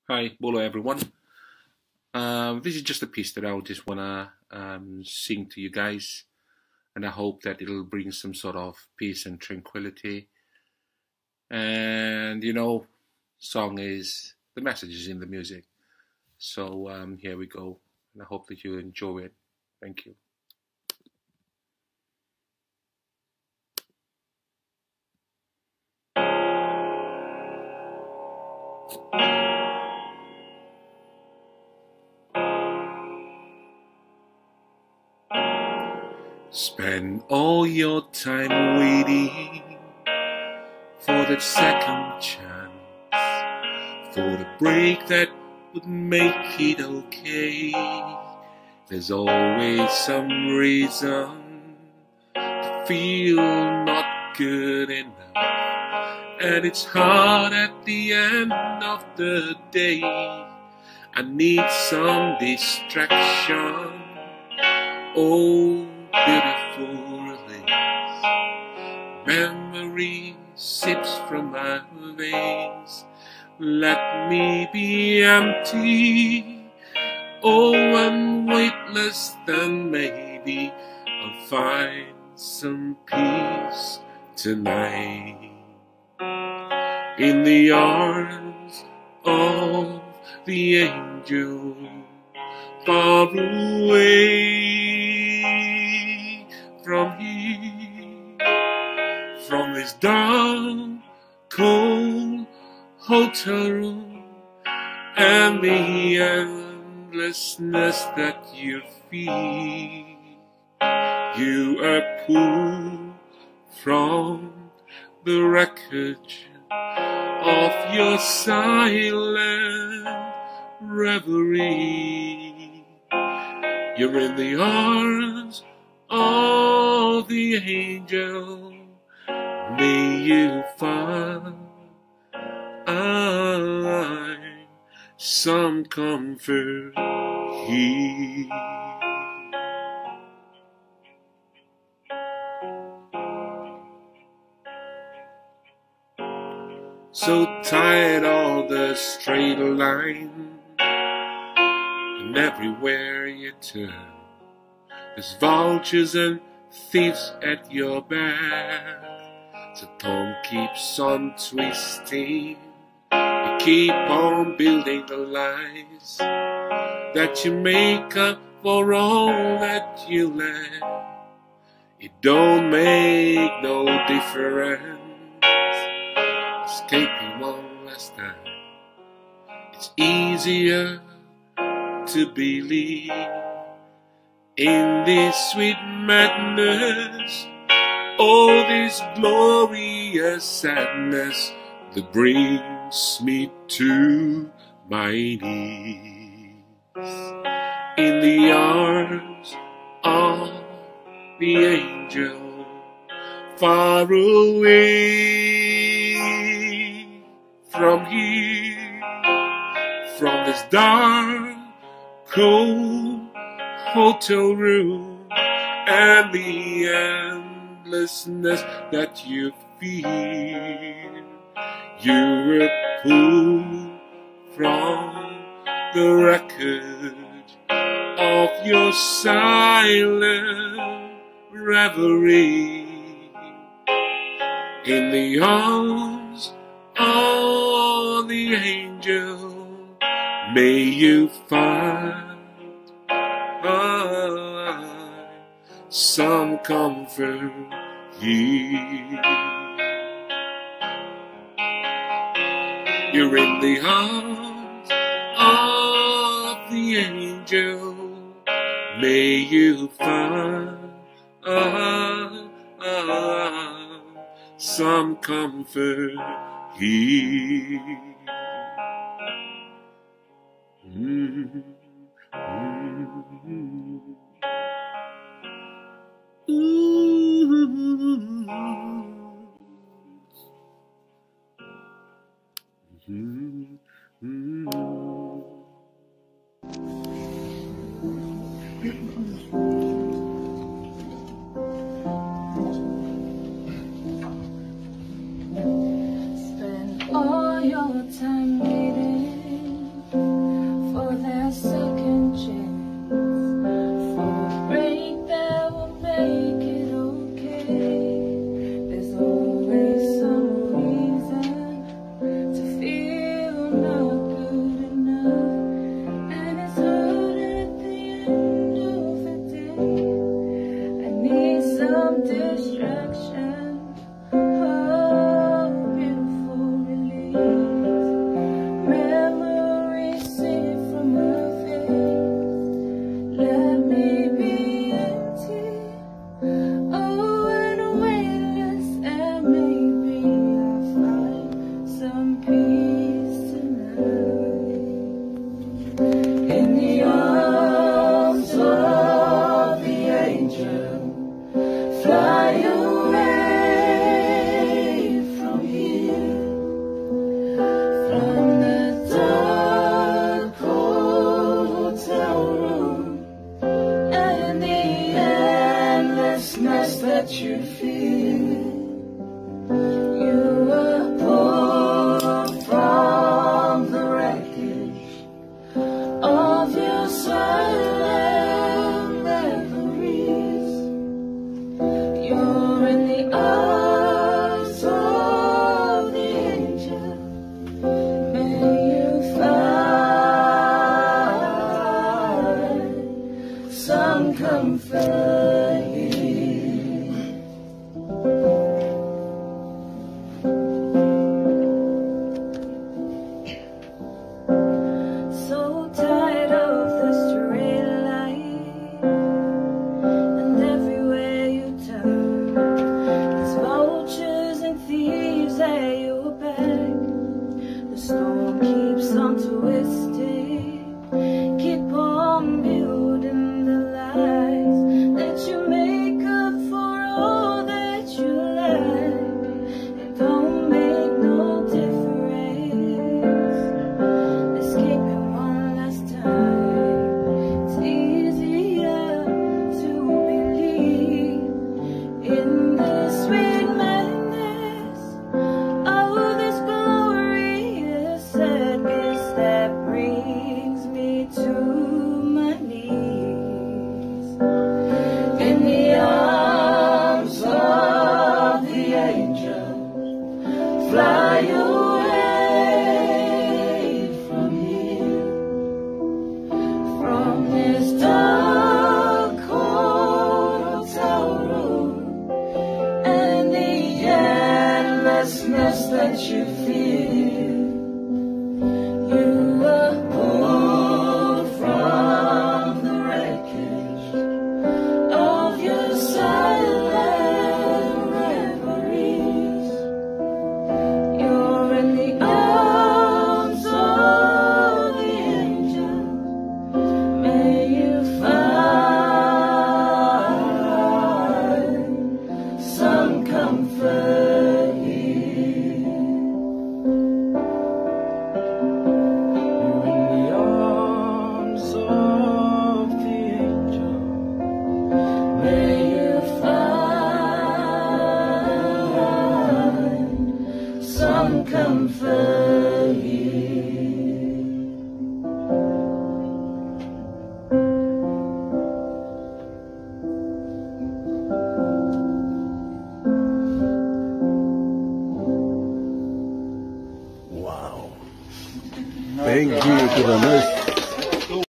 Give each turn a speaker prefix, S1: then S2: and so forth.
S1: Hi, Bolo everyone. This is just a piece that I just wanna sing to you guys, and I hope that it'll bring some sort of peace and tranquility. And song is the message is in the music. So here we go, and I hope that you enjoy it. Thank you. Spend all your time waiting for that second chance, for the break that would make it okay. There's always some reason to feel not good enough, and it's hard at the end of the day. I need some distraction. Oh, beautiful release. Memory sips from my veins. Let me be empty. Oh, I'm weightless, then maybe I'll find some peace tonight. In the arms of the angel, far away from here, from this dark, cold hotel room, and the endlessness that you feel. You are pulled from the wreckage of your silent reverie. You're in the arms of the angel. May you find some comfort here. So tired of the straight line, and everywhere you turn, there's vultures and thieves at your back. So tongue keeps on twisting. You keep on building the lies that you make up for all that you lack. It don't make no difference. Escaping one last time, it's easier to believe in this sweet madness, all this glorious sadness that brings me to my knees. In the arms of the angel, far away from here, from this dark, cold hotel room, and the endlessness that you feel. You were pulled from the wreckage of your silent reverie. In the arms of the angel, may you find some comfort here. You're in the arms of the angel. May you find some comfort here.
S2: Spend all your time waiting that you feel. You were pulled from the wreckage of your silent reveries. You're in the arms of the angel. May you find some comfort here. So tired of the straight line, and everywhere you turn, there's vultures and thieves at your back. The storm keeps on twisting, keep on building the lies that you make up for all that you lack. It don't make no difference. Escape it one last time. It's easier to believe in the sweet madness of this glorious sadness that brings me to my knees. In the arms of the angel, fly away from here, from this dark cold hotel room, and the endlessness that you feel. You were pulled from the wreckage of your silent reveries. You're in the arms of the angel. May you find some comfort here. You're in the arms of the angel. May you find some comfort here.
S3: Wow. Thank you to the nurse.